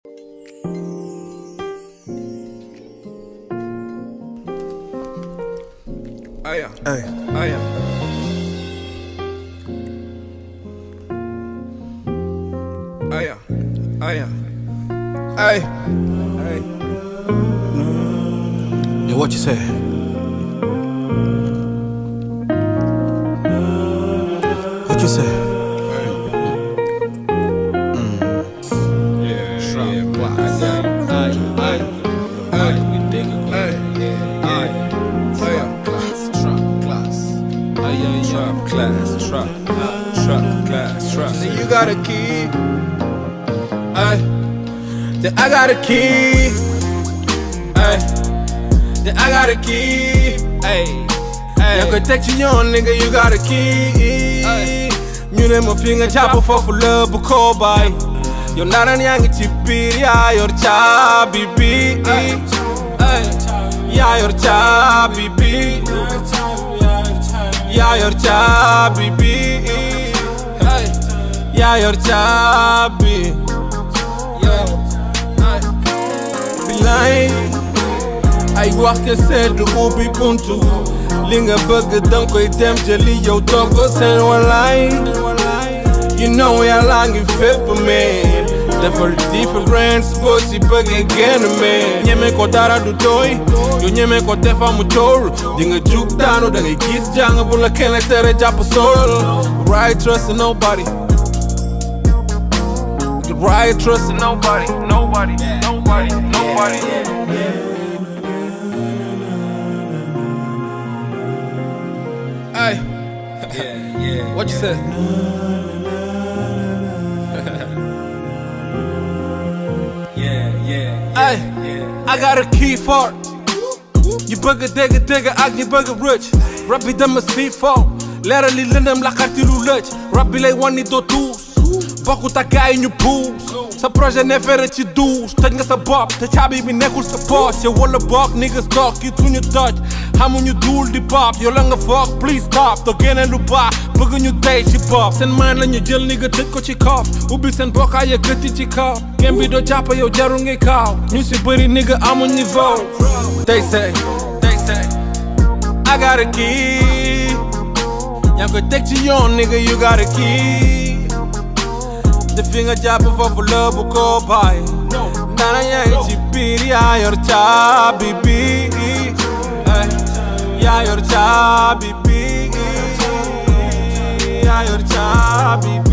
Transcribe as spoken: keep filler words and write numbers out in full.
Aya, Hey. aya. Aya, aya. Ay, ay. Yeah, what you say? What you say? Truck class, truck, truck class, truck. Then you got a key. Ay, then I got a key. Ay, then I got a key. Ay, ay. You can take your young nigga, you got a key. Ay, you name a finger chopper for for love, but call by. You're not an young chippy, yeah, you're chubby, be. Ay, yeah, you're chubby, be. Yeah, you're chubby, be. Yeah, you're chubby. Bilay, ay wax ke sedd ubbi buntu li nga bëgg dang koy dem jëli yow toog ko seen walaay. You know yàlla ngi fépp mais defal difference boo si bëggee génn mais ñeme ko dara du doy yo ñeme ko defa mu tool di nga jug daanu da ngay gis jàng bu la kenn tere jàpp sol. Right trust in nobody, right trust in nobody, nobody, nobody, nobody. Ay, yeah, yeah. What you say? Yeah, yeah. Ay, I got a key for it. You bëgg dégg dégg ak ñu bëgg rëcc. Rap bi dama si fo leeral li lëndëm la xarti lu lëcc. Rap bi lay wan ni doo tuus bokkut ak gaay ñu puus. Sa projet ne fere ci douze tëj nga sa bopp te caabi bi nekkul sa poche. Yow wala bokk niggas talk yi tuñu doj xamuñu duul di pop. Yow la nga foog please stop to génne lu baax bëgg ñu dey ci bopp. Seen maan la ñu jël nigga tëj ko ci koof ubbi seen bokkaay yëkkati ci kaw. Gem bi doo jàpp yow jarul ngay kaaw ñu si bëri nigga amuñ niveau. They say, they say I got a key. Yaa ngi koy teg ci yoon nigga you got a key. The finger jàpp foofu la bu ko bàyyi. Nana yaa ngi ci biir yaa yor caabi bi. Yaa yor caabi bi. Yaa yor caabi bi.